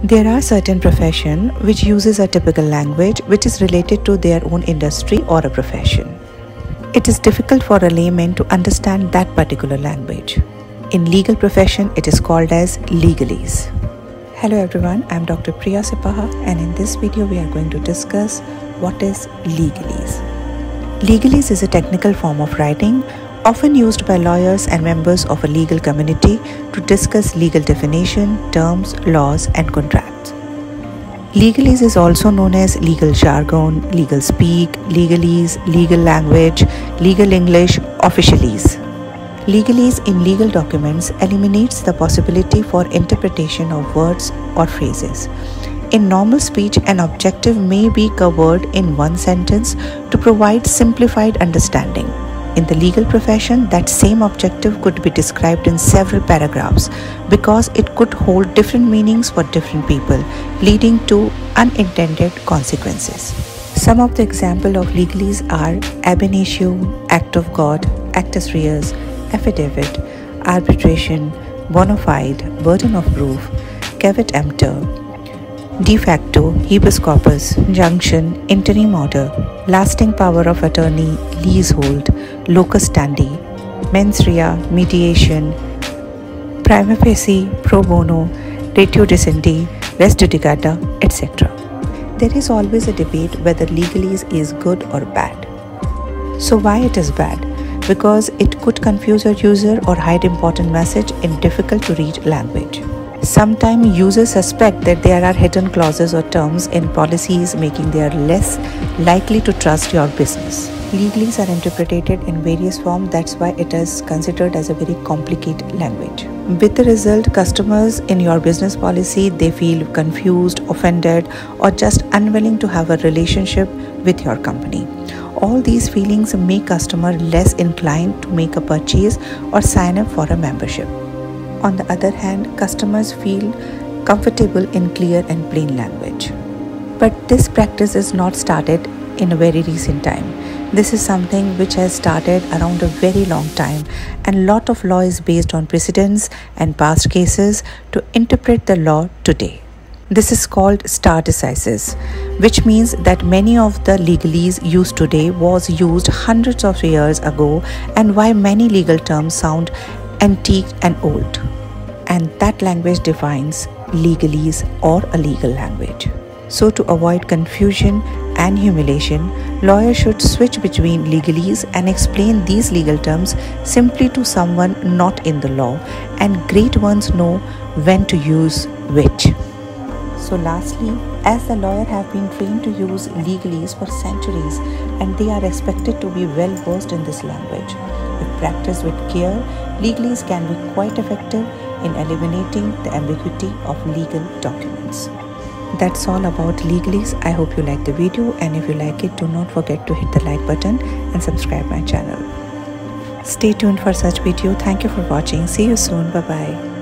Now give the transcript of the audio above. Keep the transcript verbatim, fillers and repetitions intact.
There are certain professions which uses a typical language which is related to their own industry or a profession. It is difficult for a layman to understand that particular language. In legal profession, it is called as legalese. Hello everyone, I am Doctor Priya Sipaha, and in this video we are going to discuss what is legalese. Legalese is a technical form of writing often used by lawyers and members of a legal community to discuss legal definition, terms, laws, and contracts. Legalese is also known as legal jargon, legal speak, legalese, legal language, legal English, officialese. Legalese in legal documents eliminates the possibility for interpretation of words or phrases. In normal speech, an objective may be covered in one sentence to provide simplified understanding. In the legal profession, that same objective could be described in several paragraphs because it could hold different meanings for different people, leading to unintended consequences. Some of the examples of legalese are ab initio, act of God, actus reus, affidavit, arbitration, bona fide, burden of proof, caveat emptor, de facto, habeas corpus, junction, interim order, lasting power of attorney, leasehold, locus standi, mens rea, mediation, prima facie, pro bono, ratio decidendi, res judicata, et cetera. There is always a debate whether legalese is good or bad. So why it is bad? Because it could confuse a user or hide important message in difficult to read language. Sometimes users suspect that there are hidden clauses or terms in policies, making them less likely to trust your business. Legalese are interpreted in various forms, that's why it is considered as a very complicated language. With the result, customers in your business policy, they feel confused, offended, or just unwilling to have a relationship with your company. All these feelings make customers less inclined to make a purchase or sign up for a membership. On the other hand, customers feel comfortable in clear and plain language. But this practice is not started in a very recent time. This is something which has started around a very long time, and a lot of law is based on precedents and past cases to interpret the law today. This is called stare decisis, which means that many of the legalese used today was used hundreds of years ago, and why many legal terms sound antique and old. And that language defines legalese or a legal language. So to avoid confusion and humiliation, lawyers should switch between legalese and explain these legal terms simply to someone not in the law, and great ones know when to use which. So lastly, as the lawyers have been trained to use legalese for centuries, and they are expected to be well versed in this language. If practiced with care, legalese can be quite effective in eliminating the ambiguity of legal documents. That's all about legalese. I hope you like the video, and if you like it, do not forget to hit the like button and subscribe my channel. Stay tuned for such video. Thank you for watching. See you soon. Bye bye.